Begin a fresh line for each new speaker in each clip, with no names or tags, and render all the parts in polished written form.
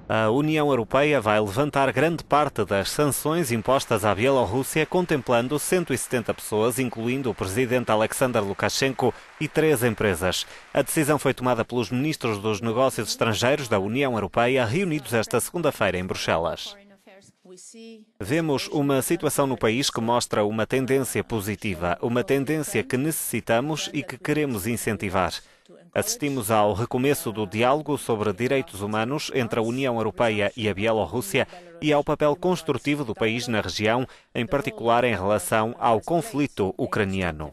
A União Europeia vai levantar grande parte das sanções impostas à Bielorrússia, contemplando 170 pessoas, incluindo o presidente Alexander Lukashenko e 3 empresas. A decisão foi tomada pelos ministros dos Negócios Estrangeiros da União Europeia, reunidos esta segunda-feira em Bruxelas. Vemos uma situação no país que mostra uma tendência positiva, uma tendência que necessitamos e que queremos incentivar. Assistimos ao recomeço do diálogo sobre direitos humanos entre a União Europeia e a Bielorrússia e ao papel construtivo do país na região, em particular em relação ao conflito ucraniano.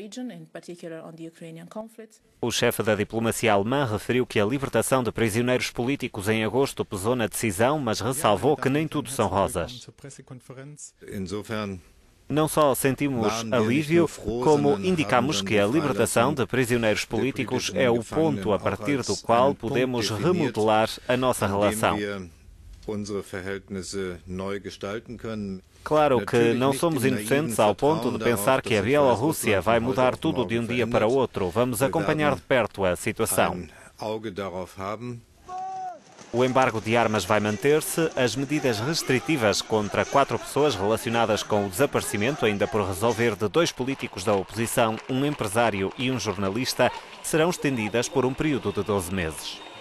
O chefe da diplomacia alemã referiu que a libertação de prisioneiros políticos em agosto pesou na decisão, mas ressalvou que nem tudo são rosas. Não só sentimos alívio, como indicamos que a libertação de prisioneiros políticos é o ponto a partir do qual podemos remodelar a nossa relação. Claro que não somos inocentes ao ponto de pensar que a Bielorrússia vai mudar tudo de um dia para o outro. Vamos acompanhar de perto a situação. O embargo de armas vai manter-se, as medidas restritivas contra 4 pessoas relacionadas com o desaparecimento, ainda por resolver, de 2 políticos da oposição, um empresário e um jornalista, serão estendidas por um período de 12 meses.